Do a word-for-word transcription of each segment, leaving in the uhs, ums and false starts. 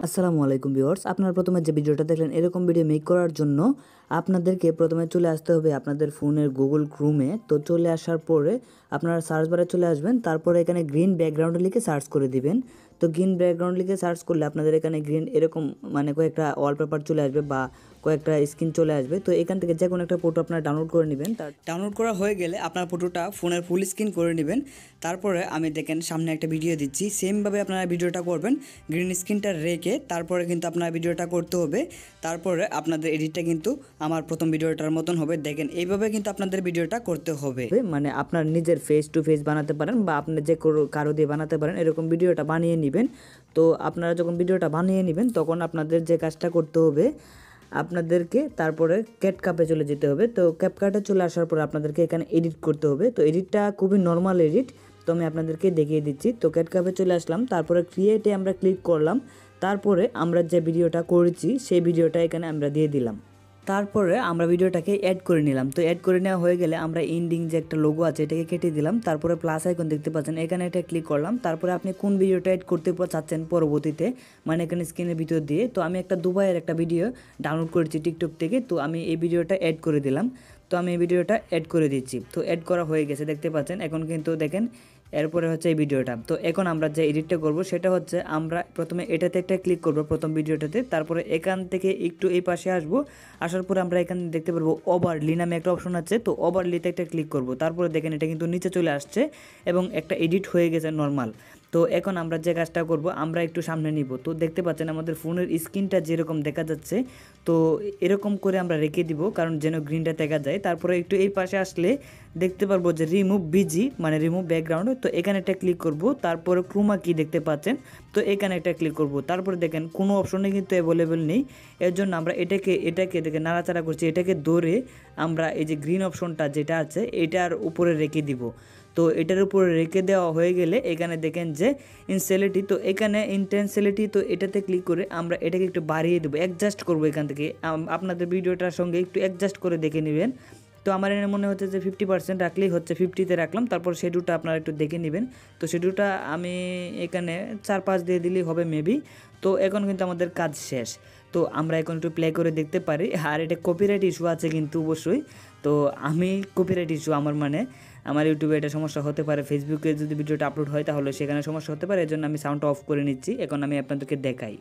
আসসালামু আলাইকুম ভিউয়ার্স, আপনারা প্রথমে যে ভিডিওটা দেখলেন এরকম ভিডিও মেক করার জন্য আপনাদেরকে প্রথমে চলে আসতে হবে আপনাদের ফোনের গুগল ক্রোমে। তো চলে আসার পরে আপনারা সার্চ বারে চলে আসবেন, তারপরে এখানে গ্রিন ব্যাকগ্রাউন্ড লিখে সার্চ করে দিবেন। তো গ্রিন ব্যাকগ্রাউন্ড লিখে সার্চ করলে আপনাদের এখানে গ্রিন এরকম মানে কয়েকটা ওয়ালপেপার চলে আসবে বা কয়েকটা স্ক্রিন চলে আসবে। তো এখান থেকে যে কোনো একটা ফটো আপনারা ডাউনলোড করে নেবেন। তার ডাউনলোড করা হয়ে গেলে আপনার ফটোটা ফোনের ফুল স্ক্রিন করে নেবেন। তারপরে আমি দেখেন সামনে একটা ভিডিও দিচ্ছি, সেমভাবে আপনারা ভিডিওটা করবেন গ্রিন স্ক্রিনটা রেখে। তারপরে কিন্তু আপনার ভিডিওটা করতে হবে। তারপরে আপনাদের এডিটটা কিন্তু আমার প্রথম ভিডিওটার মতন হবে। দেখেন এইভাবে কিন্তু আপনাদের ভিডিওটা করতে হবে, মানে আপনার নিজের ফেস টু ফেস বানাতে পারেন বা আপনি যে কারো দিয়ে বানাতে পারেন, এরকম ভিডিওটা বানিয়ে নেবেন। তো আপনারা যখন ভিডিওটা বানিয়ে নেবেন তখন আপনাদের যে কাজটা করতে হবে, আপনাদেরকে তারপরে ক্যাপকাটে চলে যেতে হবে। তো ক্যাপকাটে চলে আসার পর আপনাদেরকে এখানে এডিট করতে হবে। তো এডিটটা খুবই নর্মাল এডিট, তো আমি আপনাদেরকে দেখিয়ে দিচ্ছি। তো ক্যাপকাটে চলে আসলাম, তারপরে ক্রিয়েটে আমরা ক্লিক করলাম। তারপরে আমরা যে ভিডিওটা করেছি সেই ভিডিওটা এখানে আমরা দিয়ে দিলাম। তারপরে আমরা ভিডিওটাকে অ্যাড করে নিলাম। তো অ্যাড করে নেওয়া হয়ে গেলে আমরা ইন্ডিং যে একটা লোগো আছে এটাকে কেটে দিলাম। তারপরে প্লাস আইকন দেখতে পাচ্ছেন, এখানে এটা ক্লিক করলাম। তারপরে আপনি কোন ভিডিওটা অ্যাড করতে চাচ্ছেন পরবর্তীতে, মানে এখানে স্ক্রিনের ভিতর দিয়ে। তো আমি একটা দুবাইয়ের একটা ভিডিও ডাউনলোড করেছি টিকটক থেকে, তো আমি এই ভিডিওটা অ্যাড করে দিলাম। তো আমি এই ভিডিওটা অ্যাড করে দিচ্ছি। তো অ্যাড করা হয়ে গেছে দেখতে পাচ্ছেন। এখন কিন্তু দেখেন এরপরে হচ্ছে এই ভিডিওটা। তো এখন আমরা যে এডিটটা করব সেটা হচ্ছে আমরা প্রথমে এটাতে একটা ক্লিক করব প্রথম ভিডিওটাতে। তারপরে এখান থেকে একটু এই পাশে আসব, আসার পরে আমরা এখানে দেখতে পারবো ওভারলি নামে একটা অপশন আছে। তো ওভারলিতে একটা ক্লিক করব। তারপরে দেখেন এটা কিন্তু নিচে চলে আসছে এবং একটা এডিট হয়ে গেছে নর্মাল। তো এখন আমরা যে কাজটা করব, আমরা একটু সামনে নিব। তো দেখতে পাচ্ছেন আমাদের ফোনের স্ক্রিনটা যেরকম দেখা যাচ্ছে, তো এরকম করে আমরা রেখে দিব কারণ যেন গ্রিনটা দেখা যায়। তারপরে একটু এই পাশে আসলে দেখতে পারবো যে রিমুভ বিজি মানে রিমুভ ব্যাকগ্রাউন্ড। তো এখানে একটা ক্লিক করব। তারপরে ক্রোমা কি দেখতে পাচ্ছেন, তো এখানে একটা ক্লিক করব। তারপরে দেখেন কোনো অপশনে কিন্তু অ্যাভেলেবেল নেই, এর জন্য আমরা এটাকে এটাকে দেখে নাড়াচাড়া করছি। এটাকে ধরে আমরা এই যে গ্রিন অপশনটা যেটা আছে এটার উপরে রেখে দিব। তো এটার উপরে রেখে দেওয়া হয়ে গেলে এখানে দেখেন যে ইনসেলিটি, তো এখানে ইন্টেন্সিটি, তো এটাতে ক্লিক করে আমরা এটাকে একটু বাড়িয়ে দেবো, অ্যাডজাস্ট করবো। এখান থেকে আপনাদের ভিডিওটার সঙ্গে একটু অ্যাডজাস্ট করে দেখে নেবেন। তো আমার এখানে মনে হচ্ছে যে ফিফটি পার্সেন্ট রাখলেই হচ্ছে, ফিফটিতে রাখলাম। তারপর শেডিউলটা আপনারা একটু দেখে নেবেন। তো শেডিউলটা আমি এখানে চার পাঁচ দিয়ে দিলেই হবে মেবি। তো এখন কিন্তু আমাদের কাজ শেষ। তো আমরা এখন একটু প্লে করে দেখতে পারি। আর এটা কপিরাইট ইস্যু আছে কিন্তু অবশ্যই। তো আমি কপিরাইট ইস্যু আমার মানে আমার ইউটিউবে এটা সমস্যা হতে পারে, ফেসবুকে যদি ভিডিওটা আপলোড হয় তাহলে সেখানে সমস্যা হতে পারে। এর জন্য আমি সাউন্ডটা অফ করে নিচ্ছি। এখন আমি আপনাদেরকে দেখাই।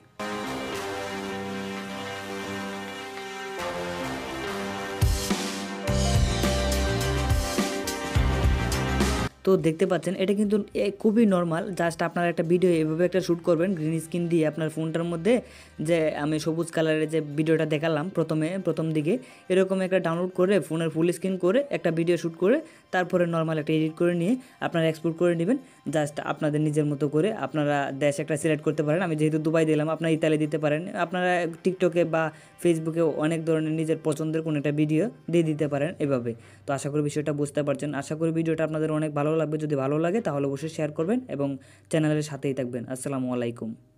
তো দেখতে পাচ্ছেন এটা কিন্তু খুবই নর্মাল, জাস্ট আপনারা একটা ভিডিও এভাবে একটা শ্যুট করবেন গ্রিন স্ক্রিন দিয়ে আপনার ফোনটার মধ্যে। যে আমি সবুজ কালারের যে ভিডিওটা দেখালাম প্রথমে প্রথম দিকে, এরকম একটা ডাউনলোড করে ফোনের ফুল স্ক্রিন করে একটা ভিডিও শ্যুট করে তারপরে নর্মাল একটা এডিট করে নিয়ে আপনারা এক্সপোর্ট করে নেবেন। জাস্ট আপনাদের নিজের মতো করে আপনারা দেশ একটা সিলেক্ট করতে পারেন। আমি যেহেতু দুবাই দিলাম, আপনারা ইতালি দিতে পারেন। আপনারা টিকটকে বা ফেসবুকে অনেক ধরনের নিজের পছন্দের কোনো একটা ভিডিও দিয়ে দিতে পারেন এভাবে। তো আশা করি বিষয়টা বুঝতে পারছেন। আশা করি ভিডিওটা আপনাদের অনেক ভালো লাগবে। যদি ভালো লাগে তাহলে অবশ্যই শেয়ার করবেন এবং চ্যানেলের সাথেই থাকবেন। আসসালামু আলাইকুম।